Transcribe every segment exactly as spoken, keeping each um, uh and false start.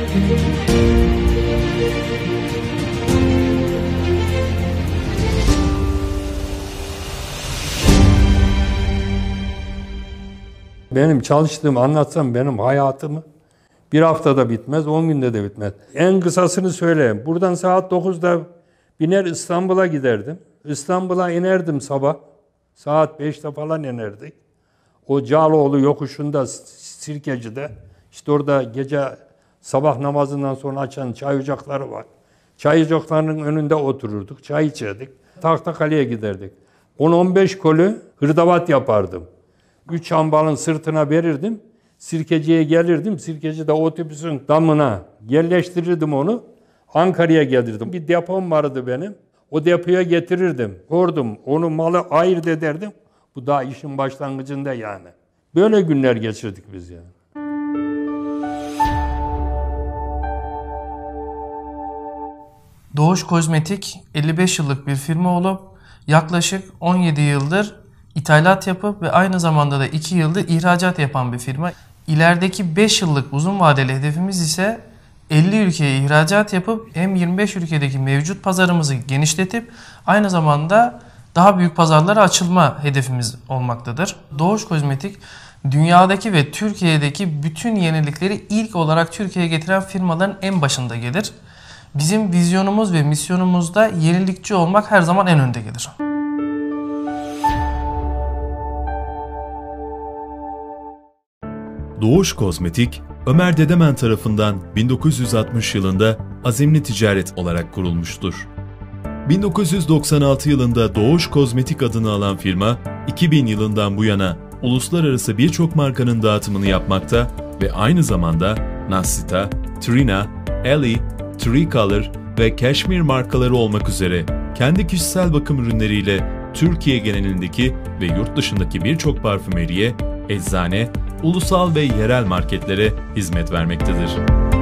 Benim çalıştığımı anlatsam benim hayatımı bir haftada bitmez, on günde de bitmez. En kısasını söyleyeyim. Buradan saat dokuzda biner İstanbul'a giderdim. İstanbul'a inerdim sabah. Saat beşte falan inerdik. O Cağaloğlu yokuşunda, Sirkeci'de. İşte orada gece sabah namazından sonra açan çay ocakları var. Çay ocaklarının önünde otururduk, çay içerdik. Tahtakale'ye giderdik. on on beş kolü hırdavat yapardım. Üç ambalın sırtına verirdim. Sirkeci'ye gelirdim. Sirkeci'de otobüsün damına yerleştirirdim onu. Ankara'ya gelirdim. Bir depom vardı benim. O depoya getirirdim. Kordum. Onu malı ayırt ederdim. Bu daha işin başlangıcında yani. Böyle günler geçirdik biz yani. Doğuş Kozmetik elli beş yıllık bir firma olup yaklaşık on yedi yıldır ithalat yapıp ve aynı zamanda da iki yıldır ihracat yapan bir firma. İlerideki beş yıllık uzun vadeli hedefimiz ise elli ülkeye ihracat yapıp hem yirmi beş ülkedeki mevcut pazarımızı genişletip aynı zamanda daha büyük pazarlara açılma hedefimiz olmaktadır. Doğuş Kozmetik dünyadaki ve Türkiye'deki bütün yenilikleri ilk olarak Türkiye'ye getiren firmaların en başında gelir. Bizim vizyonumuz ve misyonumuzda yenilikçi olmak her zaman en önde gelir. Doğuş Kozmetik, Ömer Dedemen tarafından bin dokuz yüz altmış yılında azimli ticaret olarak kurulmuştur. bin dokuz yüz doksan altı yılında Doğuş Kozmetik adını alan firma, iki bin yılından bu yana uluslararası birçok markanın dağıtımını yapmakta ve aynı zamanda Nassita, Trina, Ellie, Tricolor ve Cashmere markaları olmak üzere kendi kişisel bakım ürünleriyle Türkiye genelindeki ve yurt dışındaki birçok parfümeriye, eczane, ulusal ve yerel marketlere hizmet vermektedir.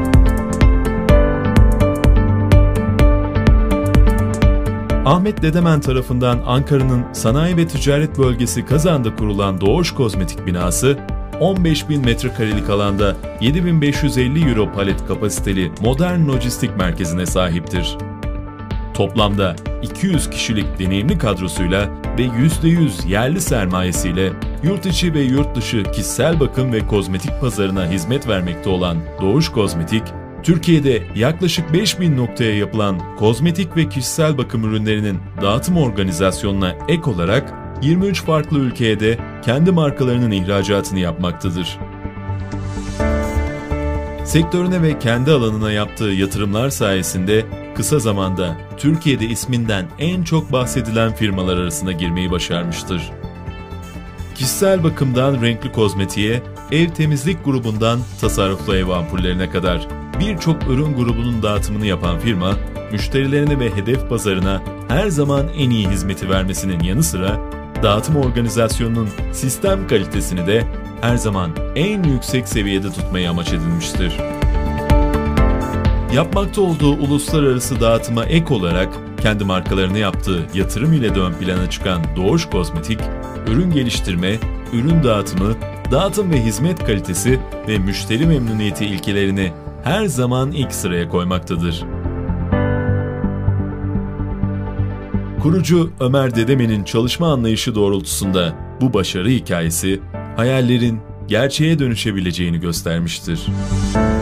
Ahmet Dedemen tarafından Ankara'nın Sanayi ve Ticaret Bölgesi Kazan'da kurulan Doğuş Kozmetik binası, on beş bin metrekarelik alanda yedi bin beş yüz elli euro palet kapasiteli modern lojistik merkezine sahiptir. Toplamda iki yüz kişilik deneyimli kadrosuyla ve yüzde yüz yerli sermayesiyle yurt içi ve yurt dışı kişisel bakım ve kozmetik pazarına hizmet vermekte olan Doğuş Kozmetik, Türkiye'de yaklaşık beş bin noktaya yapılan kozmetik ve kişisel bakım ürünlerinin dağıtım organizasyonuna ek olarak yirmi üç farklı ülkeye de kendi markalarının ihracatını yapmaktadır. Sektörüne ve kendi alanına yaptığı yatırımlar sayesinde kısa zamanda Türkiye'de isminden en çok bahsedilen firmalar arasına girmeyi başarmıştır. Kişisel bakımdan renkli kozmetiğe, ev temizlik grubundan tasarruflu ev ampullerine kadar birçok ürün grubunun dağıtımını yapan firma, müşterilerine ve hedef pazarına her zaman en iyi hizmeti vermesinin yanı sıra dağıtım organizasyonunun sistem kalitesini de her zaman en yüksek seviyede tutmayı amaç edinmiştir. Yapmakta olduğu uluslararası dağıtıma ek olarak kendi markalarını yaptığı yatırım ile de ön plana çıkan Doğuş Kozmetik, ürün geliştirme, ürün dağıtımı, dağıtım ve hizmet kalitesi ve müşteri memnuniyeti ilkelerini her zaman ilk sıraya koymaktadır. Kurucu Ömer Dedemen'in çalışma anlayışı doğrultusunda bu başarı hikayesi hayallerin gerçeğe dönüşebileceğini göstermiştir.